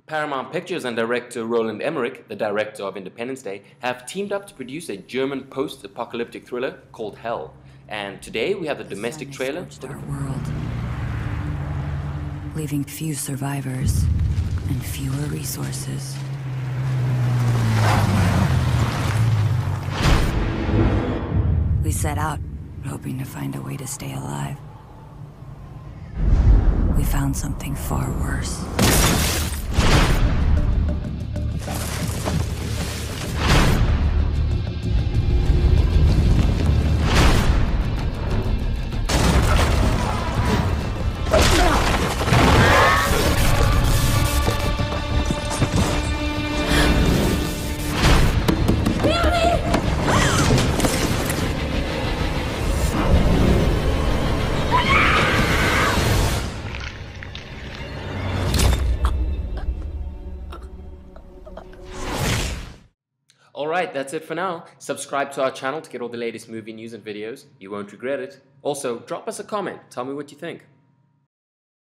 Paramount Pictures and director Roland Emmerich, the director of Independence Day, have teamed up to produce a German post-apocalyptic thriller called Hell. And today we have the domestic trailer for our world, leaving few survivors and fewer resources. We set out, hoping to find a way to stay alive. We found something far worse. Alright, that's it for now. Subscribe to our channel to get all the latest movie news and videos. You won't regret it. Also, drop us a comment. Tell me what you think.